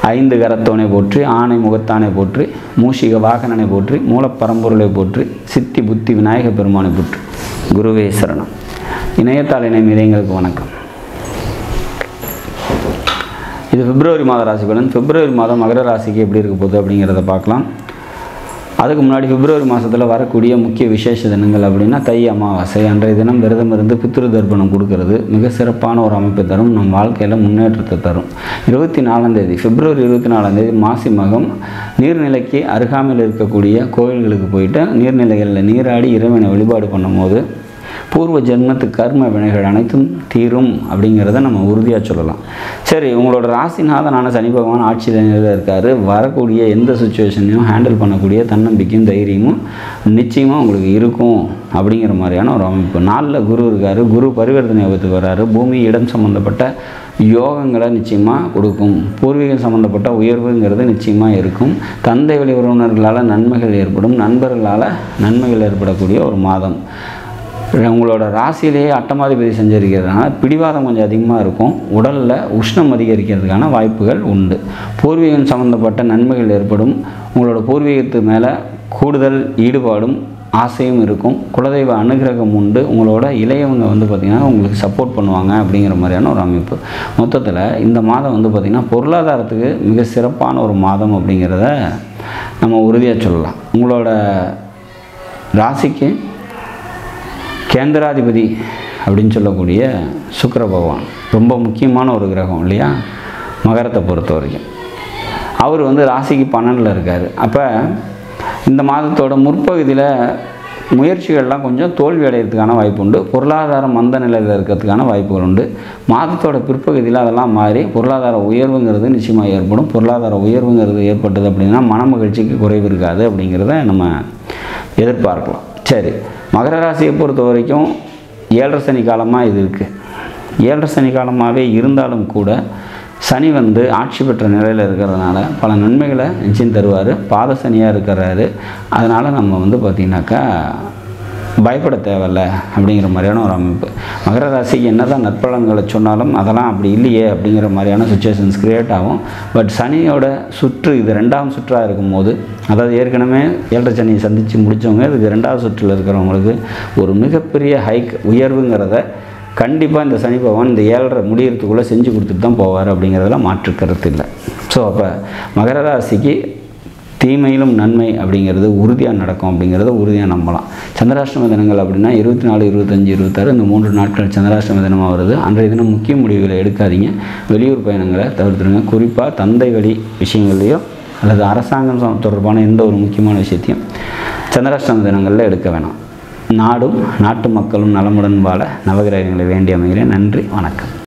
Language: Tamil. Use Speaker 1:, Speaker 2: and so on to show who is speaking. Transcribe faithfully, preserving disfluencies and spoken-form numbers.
Speaker 1: ஐந்து கரத்தோனை போற்றி, ஆணை முகத்தானை போற்றி, மூஷிக வாகனனை போற்றி, மூலப்பரம்பொருளை போற்றி, சித்தி புத்தி விநாயக பெருமானை போற்றி. குருவே சரணம். இணையத்தாள் இணையம் இளைஞர்களுக்கு வணக்கம். இது பிப்ரவரி மாத ராசி பலன். பிப்ரவரி மாதம் மகர ராசிக்கு எப்படி இருக்க போகுது அப்படிங்கிறத பார்க்கலாம். அதுக்கு முன்னாடி பிப்ரவரி மாதத்தில் வரக்கூடிய முக்கிய விசேஷ தினங்கள் அப்படின்னா தை அமாவாசை. அன்றைய தினம் விரதம் இருந்து பித்ரு தர்ப்பணம் கொடுக்கறது மிக சிறப்பான ஒரு அமைப்பை தரும், நம் வாழ்க்கையில் முன்னேற்றத்தை தரும். இருபத்தி நாலாம் தேதி பிப்ரவரி இருபத்தி நாலாம் தேதி மாசி மகம் நீர்நிலைக்கு அருகாமையில் இருக்கக்கூடிய கோவில்களுக்கு போயிட்டு நீர்நிலைகளில் நீராடி இறைவனை வழிபாடு பண்ணும்போது பூர்வ ஜென்மத்து கர்ம வினைகள் அனைத்தும் தீரும் அப்படிங்கிறத நம்ம உறுதியாக சொல்லலாம். சரி, உங்களோட ராசிநாதனான சனி பகவான் ஆட்சி நிலையில் இருக்கார். வரக்கூடிய எந்த சுச்சுவேஷனையும் ஹேண்டில் பண்ணக்கூடிய தன்னம்பிக்கையும் தைரியமும் நிச்சயமாக உங்களுக்கு இருக்கும் அப்படிங்கிற மாதிரியான ஒரு அமைப்பு. நாளில் குரு இருக்கார். குரு பரிவர்த்தனை யோகத்துக்கு வர்றாரு. பூமி இடம் சம்மந்தப்பட்ட யோகங்களை நிச்சயமாக கொடுக்கும். பூர்வீகம் சம்மந்தப்பட்ட உயர்வுங்கிறது நிச்சயமாக இருக்கும். தந்தை வழி உறவினர்களால் நன்மைகள் ஏற்படும். நண்பர்களால் நன்மைகள் ஏற்படக்கூடிய ஒரு மாதம். உங்களோட ராசியிலேயே அட்டமாதிபதி செஞ்சிருக்கிறதுனால பிடிவாதம் கொஞ்சம் அதிகமாக இருக்கும். உடலில் உஷ்ணம் அதிகரிக்கிறதுக்கான வாய்ப்புகள் உண்டு. பூர்வீகம் சம்மந்தப்பட்ட நன்மைகள் ஏற்படும். உங்களோட பூர்வீகத்து மேலே கூடுதல் ஈடுபாடும் ஆசையும் இருக்கும். குலதெய்வ அனுகிரகம் உண்டு. உங்களோட இளையவங்க வந்து பார்த்திங்கன்னா உங்களுக்கு சப்போர்ட் பண்ணுவாங்க அப்படிங்கிற மாதிரியான ஒரு அமைப்பு. மொத்தத்தில் இந்த மாதம் வந்து பார்த்திங்கன்னா பொருளாதாரத்துக்கு மிக சிறப்பான ஒரு மாதம் அப்படிங்கிறத நம்ம உறுதியாக சொல்லலாம். உங்களோட ராசிக்கு கேந்திராதிபதி அப்படின்னு சொல்லக்கூடிய சுக்கிர பகவான் ரொம்ப முக்கியமான ஒரு கிரகம் இல்லையா, மகரத்தை பொறுத்த வரைக்கும். அவர் வந்து ராசிக்கு பன்னெண்டில் இருக்கார். அப்போ இந்த மாதத்தோட முற்பகுதியில் முயற்சிகள்லாம் கொஞ்சம் தோல்வி அடைகிறதுக்கான வாய்ப்பு உண்டு. பொருளாதாரம் மந்த நிலையில் இருக்கிறதுக்கான வாய்ப்புகள் உண்டு. மாதத்தோட பிற்பகுதியில் அதெல்லாம் மாறி பொருளாதார உயர்வுங்கிறது நிச்சயமாக ஏற்படும். பொருளாதார உயர்வுங்கிறது ஏற்பட்டது அப்படின்னா மன மகிழ்ச்சிக்கு குறைவு இருக்காது அப்படிங்கிறத நம்ம எதிர்பார்க்கலாம். சரி, மகர ராசியை பொறுத்த வரைக்கும் ஏழரை சனி காலமாக இது இருக்குது. ஏழரை சனி காலமாகவே இருந்தாலும் கூட சனி வந்து ஆட்சி பெற்ற நிலையில் இருக்கிறதுனால பல நன்மைகளை நிச்சயம் தருவார். பாத சனியாக இருக்கிறாரு. அதனால் நம்ம வந்து பார்த்திங்கனாக்கா பயப்பட தேவையில்லை அப்படிங்கிற மாதிரியான ஒரு அமைப்பு. மகர ராசிக்கு என்ன தான் நற்பலன்களை சொன்னாலும் அதெல்லாம் அப்படி இல்லையே அப்படிங்கிற மாதிரியான சுச்சுவேஷன்ஸ் க்ரியேட் ஆகும். பட் சனியோட சுற்று இது ரெண்டாம் சுற்றாக இருக்கும்போது, அதாவது ஏற்கனவே ஏழரை சனியை சந்தித்து முடித்தவங்க இதுக்கு ரெண்டாவது சுற்றில் இருக்கிறவங்களுக்கு ஒரு மிகப்பெரிய ஹைக் உயர்வுங்கிறத கண்டிப்பாக இந்த சனி பகவான் இந்த ஏழரை முடிகிறதுக்குள்ளே செஞ்சு கொடுத்துட்டு தான் போவார் அப்படிங்கிறதெல்லாம் மாற்று கருத்து இல்லை. ஸோ அப்போ மகர ராசிக்கு தீமையிலும் நன்மை அப்படிங்கிறது உறுதியாக நடக்கும் அப்படிங்கிறத உறுதியாக நம்பலாம். சந்திராஷ்டம தினங்கள் அப்படின்னா இருபத்தி நாலு இருபத்தஞ்சி இருபத்தாறு இந்த மூன்று நாட்கள் சந்திராஷ்டம தினமாக வருது. அன்றைய தினம் முக்கிய முடிவுகளை எடுக்காதீங்க. வெளியூர் பயணங்களை தவிர்த்துருங்க. குறிப்பாக தந்தை வழி விஷயங்கள்லையோ அல்லது அரசாங்கம் தொடர்பான எந்த ஒரு முக்கியமான விஷயத்தையும் சந்திராஷ்டம தினங்களில் எடுக்க வேணாம். நாடும் நாட்டு மக்களும் நலமுடன் வாழ நவகிரகங்களை வேண்டி அமைகிறேன். நன்றி, வணக்கம்.